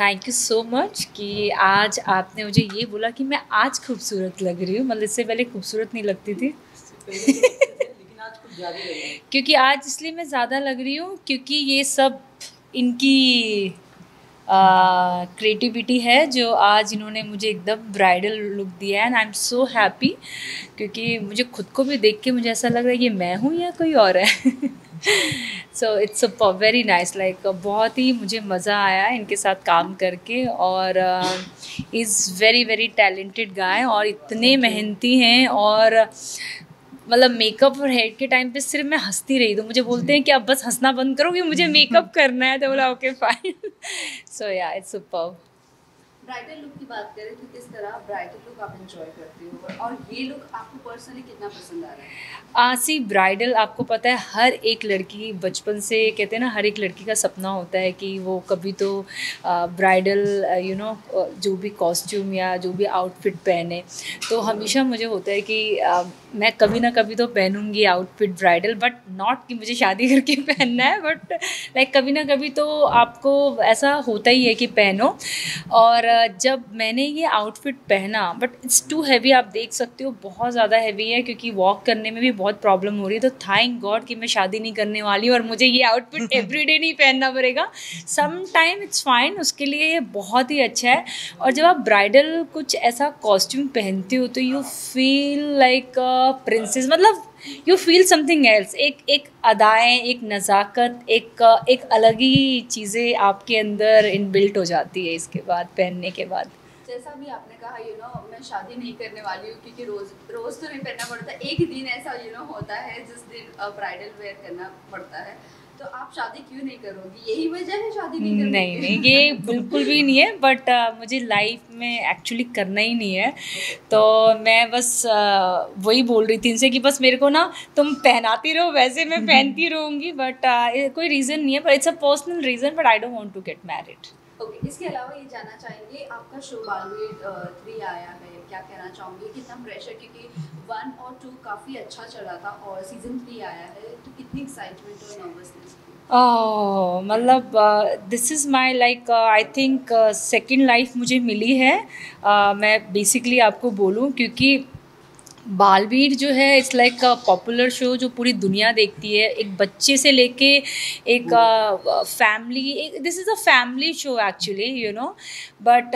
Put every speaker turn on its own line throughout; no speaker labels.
Thank you so much कि आज आपने मुझे ये बोला कि मैं आज खूबसूरत लग रही हूँ। मतलब इससे पहले खूबसूरत नहीं लगती थी।
लेकिन आज कुछ ज़्यादा लग रही है।
क्योंकि आज इसलिए मैं ज़्यादा लग रही हूँ क्योंकि ये सब इनकी क्रिएटिविटी है जो आज इन्होंने मुझे एकदम ब्राइडल लुक दिया है। And I am so happy क्योंकि मुझे खुद को भी देख के मुझे ऐसा लग रहा है ये मैं हूँ या कोई और है। So it's very nice, like बहुत ही मुझे मज़ा आया इनके साथ काम करके। और is very very talented guy और इतने मेहनती हैं। और मतलब मेकअप और हेयर के टाइम पे सिर्फ मैं हंसती रही। तो मुझे बोलते हैं कि अब बस हंसना बंद करो कि मुझे मेकअप करना है। तो बोला ओके फाइन। सो या इट्स सुपर्ब।
ब्राइडल लुक की बात करें तो किस तरह ब्राइडल लुक आप एंजॉय करते हो और ये लुक आपको पर्सनली कितना पसंद आ रहा है?
सी ब्राइडल, आपको पता है हर एक लड़की बचपन से, कहते हैं ना, हर एक लड़की का सपना होता है कि वो कभी तो ब्राइडल जो भी कॉस्ट्यूम या जो भी आउटफिट पहने। तो हमेशा मुझे होता है कि मैं कभी ना कभी तो पहनूंगी आउटफिट ब्राइडल, बट नॉट कि मुझे शादी करके पहनना है, बट लाइक कभी ना कभी तो आपको ऐसा होता ही है कि पहनो। और जब मैंने ये आउटफिट पहना, बट इट्स टू हैवी, आप देख सकते हो बहुत ज़्यादा हैवी है क्योंकि वॉक करने में भी बहुत प्रॉब्लम हो रही है। तो थैंक गॉड कि मैं शादी नहीं करने वाली और मुझे ये आउटफिट एवरीडे नहीं पहनना पड़ेगा। सम टाइम इट्स फाइन, उसके लिए ये बहुत ही अच्छा है। और जब आप ब्राइडल कुछ ऐसा कॉस्ट्यूम पहनते हो तो यू फील लाइक प्रिंसेस, मतलब यू फील समथिंग एल्स। एक अदाएँ, एक नज़ाकत, एक अलग ही चीज़ें आपके अंदर इनबिल्ट हो जाती है इसके बाद, पहनने के बाद।
जैसा भी आपने कहा मैं शादी नहीं करने वाली हूँ क्योंकि रोज तो नहीं पहनना पड़ता, एक दिन ऐसा होता है जिस दिन ब्राइडल वेयर करना पड़ता है। तो आप शादी क्यों नहीं करोगी? यही वजह है शादी नहीं करने
नहीं नहीं, ये बिल्कुल भी नहीं है। बट मुझे लाइफ में एक्चुअली करना ही नहीं है। तो मैं बस वही बोल रही थी इनसे कि बस मेरे को ना तुम पहनाती रहो, वैसे मैं पहनती रहूँगी। बट कोई रीज़न नहीं है, पर it's a personal reason, but I don't want to get married.
Okay, इसके अलावा ये जानना चाहेंगे आपका शो बालवीर 3 आया है, क्या कहना चाहोंगे? कितना प्रेशर, क्योंकि 1 और 2 काफ़ी अच्छा चला था और सीज़न 3 आया है, तो कितनी एक्साइटमेंट और नर्वसनेस?
मतलब this is my like I think second life मुझे मिली है। मैं बेसिकली आपको बोलूँ क्योंकि बालवीर जो है it's like a popular show जो पूरी दुनिया देखती है, एक बच्चे से लेके एक family, this is a family show actually but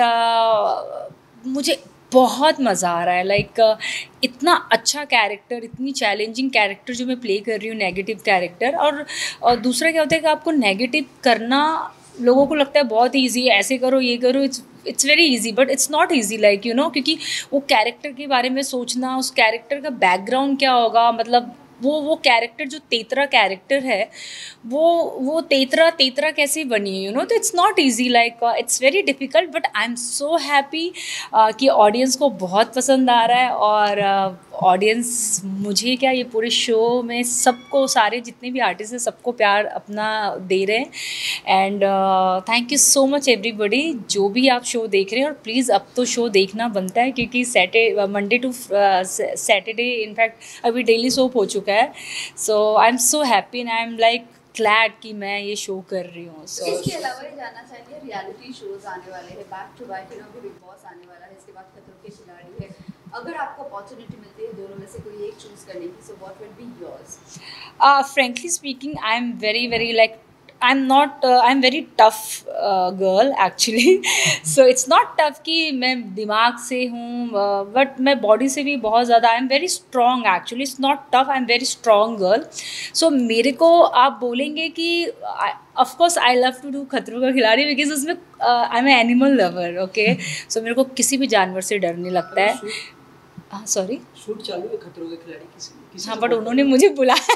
मुझे बहुत मज़ा आ रहा है। लाइक इतना अच्छा कैरेक्टर, इतनी चैलेंजिंग कैरेक्टर जो मैं प्ले कर रही हूँ, नेगेटिव कैरेक्टर। और दूसरा क्या होता है कि आपको नेगेटिव करना लोगों को लगता है बहुत ईजी है, ऐसे करो ये करो, it's very easy, but it's not easy, like क्योंकि वो कैरेक्टर के बारे में सोचना, उस कैरेक्टर का बैकग्राउंड क्या होगा, मतलब वो कैरेक्टर जो तेतरा कैरेक्टर है वो तेतरा कैसे बनी है तो it's not easy, like it's very difficult. But I am so happy कि ऑडियंस को बहुत पसंद आ रहा है। और ऑडियंस मुझे क्या, ये पूरे शो में सबको, सारे जितने भी आर्टिस्ट हैं सबको प्यार अपना दे रहे हैं। And thank you so much everybody जो भी आप शो देख रहे हैं। और प्लीज़ अब तो शो देखना बनता है क्योंकि मंडे टू सैटरडे इनफैक्ट अभी डेली सोप हो चुका है। So I am so happy and I am like glad कि मैं ये शो कर रही हूँ।
इसके अलावा ये जानना चाहेंगे, रियलिटी शोज आने वाले हैं back to back, Bigg Boss आने वाला है, इसके बाद खतरों के खिलाड़ी है। अगर आपको अपॉर्चुनिटी मिलती है दोनों में से कोई एक चूज करने की, so what would be yours?
Frankly speaking, I'm very very like I'm very tough girl actually. So it's not tough कि मैं दिमाग से हूँ, बट मैं बॉडी से भी बहुत ज़्यादा I'm very strong actually. It's not tough, I'm very strong girl. So मेरे को आप बोलेंगे कि of course I love to do खतरों का खिलाड़ी because उसमें I'm an animal lover, okay? So मेरे को किसी भी जानवर से डर नहीं लगता है। हाँ सॉरी,
शूट चालू है खतरों के खिलाड़ी किसी
हाँ, बट उन्होंने मुझे बुलाया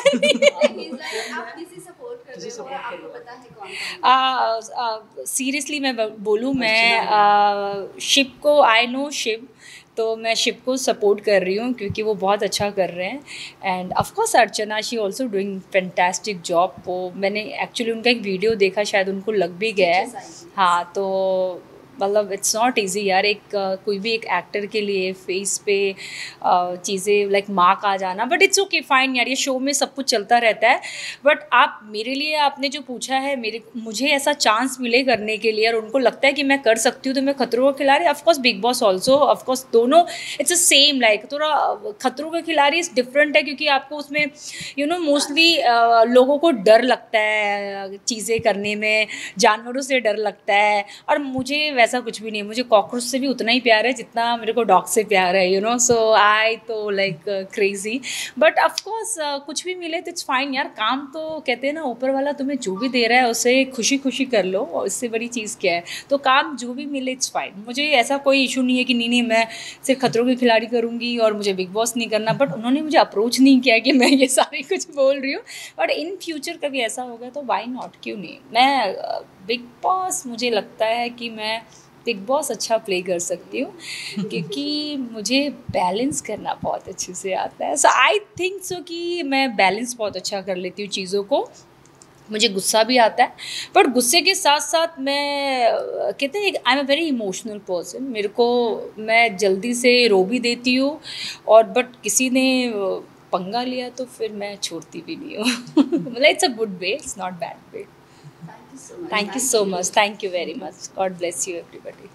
आप किसी सपोर्ट कर रहे हो और आपको पता है कौन?
सीरियसली मैं बोलूँ, मैं शिव को, आई नो शिव, तो मैं शिव को सपोर्ट कर रही हूँ क्योंकि वो बहुत अच्छा कर रहे हैं। And of course Archana, she also doing fantastic job. वो मैंने एक्चुअली उनका एक वीडियो देखा, शायद उनको लग भी गया है। हाँ, तो मतलब इट्स नॉट इजी यार, एक कोई भी एक एक्टर के लिए फेस पे चीज़ें लाइक मार्क आ जाना, बट इट्स ओके फाइन यार, ये शो में सब कुछ चलता रहता है। बट आप मेरे लिए आपने जो पूछा है, मुझे ऐसा चांस मिले करने के लिए और उनको लगता है कि मैं कर सकती हूँ, तो मैं Khatron ka Khiladi, of course Bigg Boss also, of course दोनों इट्स अ सेम, लाइक थोड़ा खतरों का खिलाड़ी डिफरेंट है क्योंकि आपको उसमें मोस्टली लोगों को डर लगता है चीज़ें करने में, जानवरों से डर लगता है, और मुझे वैसा कुछ भी नहीं, मुझे कॉकरोच से भी उतना ही प्यार है जितना मेरे को डॉग से प्यार है, सो आई तो लाइक क्रेजी। बट ऑफकोर्स कुछ भी मिले तो इट्स फाइन यार, काम तो कहते हैं ना, ऊपर वाला तुम्हें जो भी दे रहा है उसे खुशी खुशी कर लो, और इससे बड़ी चीज़ क्या है, तो काम जो भी मिले इट्स फाइन। मुझे ऐसा कोई इशू नहीं है कि नहीं मैं सिर्फ खतरों के खिलाड़ी करूँगी और मुझे बिग बॉस नहीं करना, बट उन्होंने मुझे अप्रोच नहीं किया कि मैं ये सारी कुछ बोल रही हूँ, बट इन फ्यूचर कभी ऐसा होगा तो वाई नॉट, क्यों नहीं। मैं बिग बॉस, मुझे लगता है कि मैं बिग बॉस अच्छा प्ले कर सकती हूँ क्योंकि मुझे बैलेंस करना बहुत अच्छे से आता है। सो आई थिंक सो कि मैं बैलेंस बहुत अच्छा कर लेती हूँ चीज़ों को। मुझे गुस्सा भी आता है, बट गुस्से के साथ साथ मैं कहते हैं I am a very emotional person, मेरे को मैं जल्दी से रो भी देती हूँ, और बट किसी ने पंगा लिया तो फिर मैं छोड़ती भी नहीं हूँ। मतलब it's a good way, it's not bad way. Thank you so much. Thank you very much. God bless you, everybody.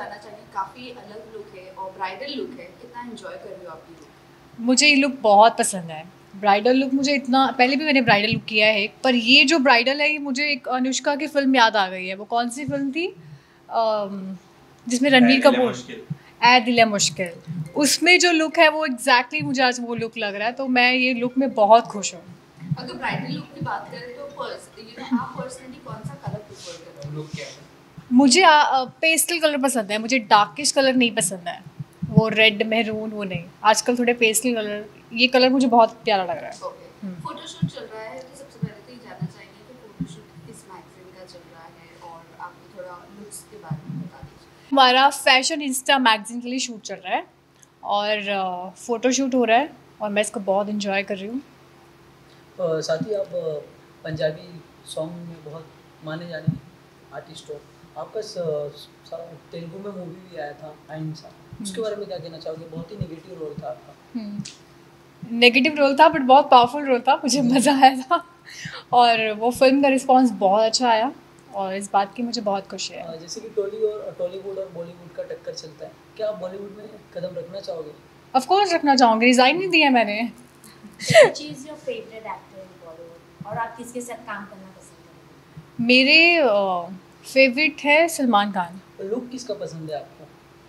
जानना चाहेंगे, काफ़ी अलग लुक है और ब्राइडल लुक है, कितना एंजॉय कर रहे हो आप ये लुक?
मुझे ये लुक बहुत पसंद है। ब्राइडल लुक मुझे इतना, पहले भी मैंने ब्राइडल लुक किया है, पर ये जो ब्राइडल है ये मुझे एक अनुष्का की फिल्म याद आ गई है। वो कौन सी फिल्म थी जिसमें रणवीर कपूर, ऐ दिल है मुश्किल, उसमें जो लुक है वो एग्जैक्टली मुझे आज वो लुक लग रहा है। तो मैं ये लुक में बहुत खुश हूँ।
अगर ब्राइडल लुक की बात करें तो आप पर्सनली कौन सा कलर प्रेफर करते हो?
लुक क्या है?
मुझे पेस्टल कलर पसंद है, मुझे डार्किश कलर नहीं पसंद है, वो रेड मैरून वो नहीं। आजकल थोड़े पेस्टल कलर, ये कलर मुझे बहुत प्यारा लग रहा है।
ओके, फोटोशूट चल रहा है तो सबसे पहले तो ये जानना चाहेंगे कि फोटोशूट किस मैगजीन का चल रहा है और आपको थोड़ा लुक्स के बारे में बता दीजिए।
हमारा फैशन इंस्टा मैगजीन के लिए शूट चल रहा है और फ़ोटोशूट हो रहा है और मैं इसको बहुत इंजॉय कर रही हूँ।
साथ ही आप पंजाबी सॉन्ग में बहुत माने जाने आर्टिस्ट हो। आपका तेलुगु में मूवी भी आया था अहिंसा, उसके बारे में क्या कहना चाहोगे? बहुत ही नेगेटिव रोल था आपका।
नेगेटिव रोल था बट बहुत पावरफुल रोल था, मुझे मज़ा आया था और वो फिल्म का रिस्पांस बहुत अच्छा आया और इस बात की मुझे बहुत खुशी है।
जैसे कि टॉलीवुड और बॉलीवुड का टक्कर चलता है, क्या आप बॉलीवुड में कदम रखना चाहोगे?
ऑफ कोर्स रखना चाहूँगी, रिज़ाइन नहीं दिया मैंने।
Which is your favorite actor in Bollywood? और आप किसके साथ काम करना पसंद करोगे?
मेरे फेवरेट है सलमान खान।
लुक किसका पसंद है आपको?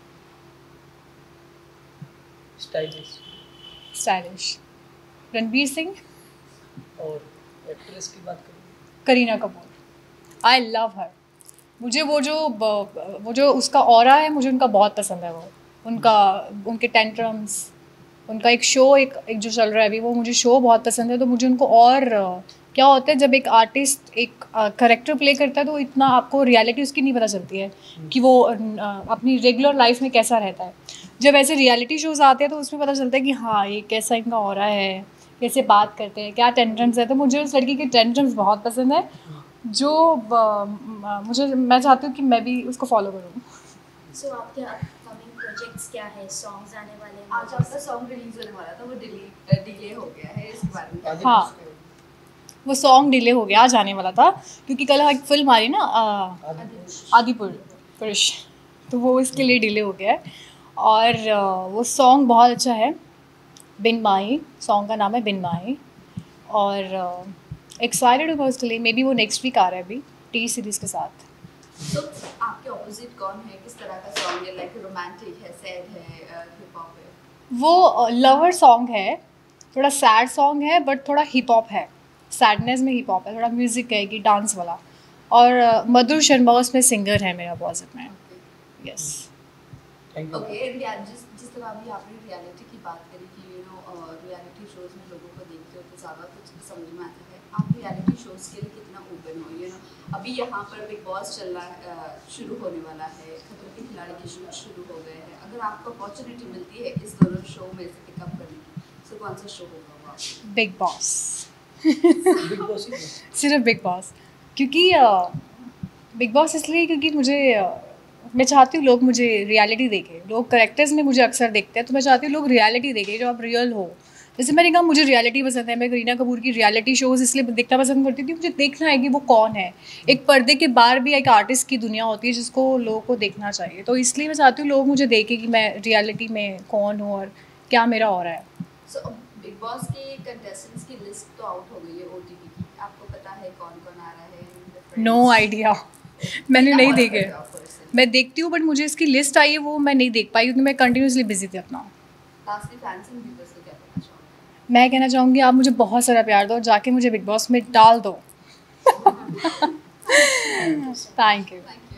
Stylish
stylish Ranveer Singh.
और एक्ट्रेस की बात करें?
Kareena Kapoor, I love her. मुझे वो जो उसका ऑरा है, मुझे उनका बहुत पसंद है। वो उनके टेंट्रम्स, उनका एक शो एक जो चल रहा है अभी, वो मुझे शो बहुत पसंद है। तो मुझे उनको और क्या होता है जब एक आर्टिस्ट एक करेक्टर प्ले करता है तो इतना आपको रियलिटी उसकी नहीं पता चलती है कि वो अपनी रेगुलर लाइफ में कैसा रहता है। जब ऐसे रियलिटी शोज़ आते हैं तो उसमें पता चलता है कि हाँ ये कैसा इनका ऑरा है, कैसे बात करते हैं, क्या टेंट्रम्स है। तो मुझे उस लड़की के टेंट्रम्स बहुत पसंद है, जो मैं चाहती हूँ कि मैं भी उसको फॉलो करूँ।
So आपके अपकमिंग प्रोजेक्ट्स क्या है? सॉन्ग्स आने वाले हैं?
आज आपका सॉन्ग रिलीज होने वाला था, वो डिले हो गया है, इसके बारे में क्या कहना
हाँ,
चाहते हो?
वो सॉन्ग डिले हो गया, आज आने वाला था क्योंकि कल एक फिल्म आ रही ना आदिपुर पुरुष, तो वो इसके लिए डिले हो गया है। और वो सॉन्ग बहुत अच्छा है, बिन माही सॉन्ग का नाम है, बिन माही। और एक्साइटेड हूँ उसके लिए, मे बी वो नेक्स्ट वीक आ रहा है अभी टी सीरीज़ के साथ।
तो आपके ऑपोजिट कौन है? किस तरह का सॉन्ग है? लाइक रोमांटिक है, सैड है, हिप हॉप है?
वो लवर सॉन्ग है, थोड़ा सैड सॉन्ग है बट थोड़ा हिप हॉप है, सैडनेस में हिप हॉप है, थोड़ा म्यूज़िक है कि डांस वाला। और मधुर शर्मा उसमें सिंगर है मेरा अपोजिट में। Yes,
thank you.
ओके, जिस तरह अभी आपने रियलिटी की बात करी कि रियलिटी शोज में लोगों को देखते हो तो ज़्यादा कुछ समझ में आता है, आप रियलिटी शोज के लिए कितना ओपन हो? अभी यहाँ पर बिग बॉस चल रहा है, शुरू होने वाला है, खतरों के खिलाड़ी के शो शुरू हो गए हैं। अगर आपको अपॉर्चुनिटी मिलती है इस दोनों शो में से पिकअप करने की, तो कौन सा शो होगा वो आपको?
Bigg Boss.
बिग बॉस ही है।
सिर्फ बिग बॉस, क्योंकि बिग बॉस इसलिए क्योंकि मुझे मैं चाहती हूँ लोग मुझे रियलिटी देखें। लोग करेक्टर्स में मुझे अक्सर देखते हैं, तो मैं चाहती हूँ लोग रियलिटी देखें, जो आप रियल हो। जैसे मैंने कहा मुझे रियलिटी पसंद है, मैं करीना कपूर की रियलिटी शोज़ इसलिए देखना पसंद करती थी, मुझे देखना है कि वो कौन है। एक पर्दे के बाहर भी एक आर्टिस्ट की दुनिया होती है जिसको लोगों को देखना चाहिए। तो इसलिए मैं चाहती हूँ लोग मुझे देखें कि मैं रियलिटी में कौन हूँ और क्या मेरा हो रहा है।
सो बिग बॉस के कंटेस्टेंट्स की लिस्ट तो आउट हो गई है ओटीटी की, आपको पता है कौन-कौन आ रहा है?
नो आइडिया, मैंने नहीं देखे। मैं देखती हूँ बट मुझे इसकी लिस्ट आई है वो मैं नहीं देख पाई क्योंकि मैं कंटिन्यूसली बिजी थी अपना।
लास्टली फैंस एंड व्यूअर्स को क्या कहना चाहोगे?
मैं कहना चाहूँगी आप मुझे बहुत सारा प्यार दो, जाके मुझे बिग बॉस में डाल दो। Thank you.